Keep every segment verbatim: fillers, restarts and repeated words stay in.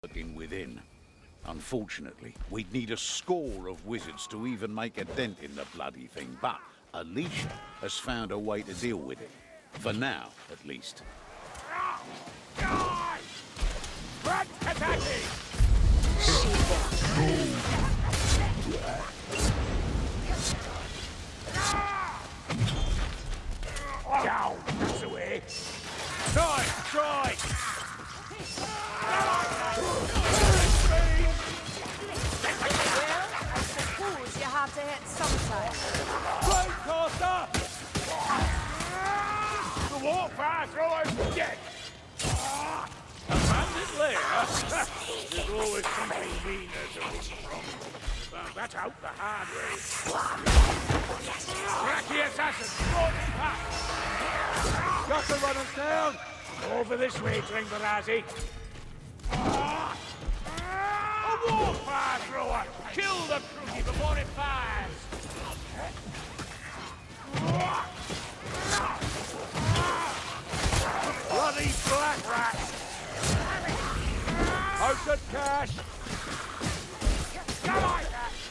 lurking within. Unfortunately, we'd need a score of wizards to even make a dent in the bloody thing, but Alicia has found a way to deal with it. For now, at least. Front attacking! Down, that's the way. Try, try! Well, I suppose you have to hit sometime. Right, Costa! The warfare thrower's dead! Abandoned lair? There's always something meaner to look from. Well, that's out the hard way. Crack the assassin! Morning back! Got to run us down! Over this way, Tringbarazi. A warfare thrower! Kill the crookie before it fires! Bloody black rat! Open cash! Come on!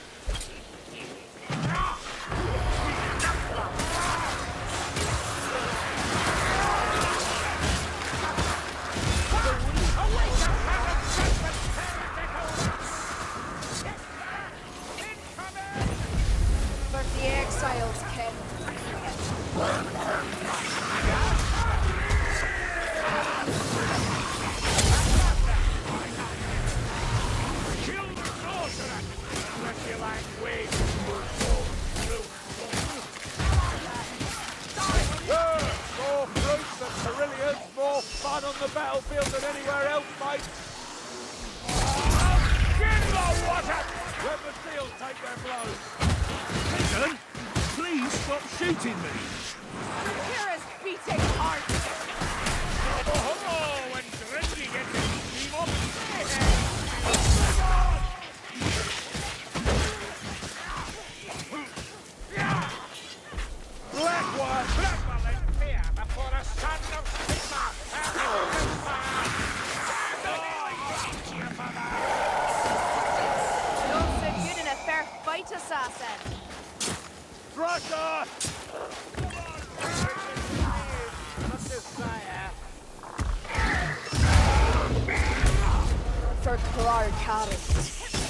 But the exiles can. Kill the sorcerer! Unless you like waves. More fruits and Carillions, more fun on the battlefield than anywhere else, mate! Get in the water! Let the seals take their blows! Listen, please stop shooting me. Here is beating heart. Oh, oh, when Drendy gets his team up! Blackwater! Blackwater in fear before the son of Sigma! Not so good in a fair fight, assassin. Russia! For Clark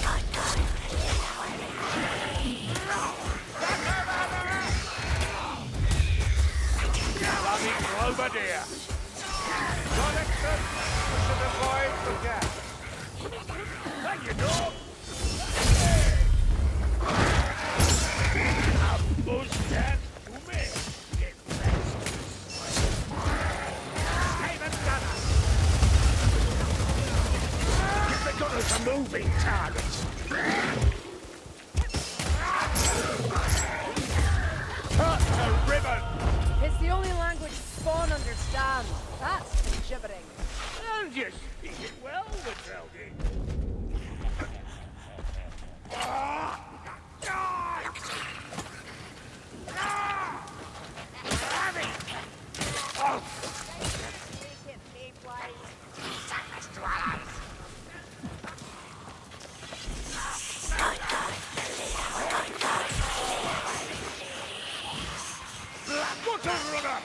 Bloody Cloverdale! Connection to the void for gas. Thank you, dog! Most dead to me! Get rest! Haven Gunner! Give the gunners a moving target! Cut the ribbon! It's the only language Spawn understands. That's gibbering. And you speak it well, Withelgi. Ah! Ah! Ah! Have it! Oh! Take it, Mayflies. Silence to allies! Blackwater runner!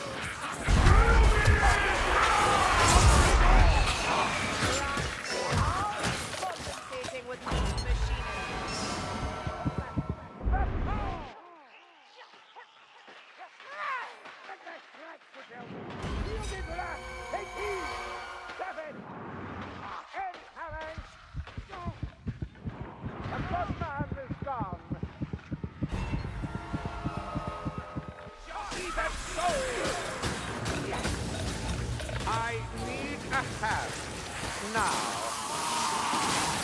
Compensating with machinery. I need a hand now.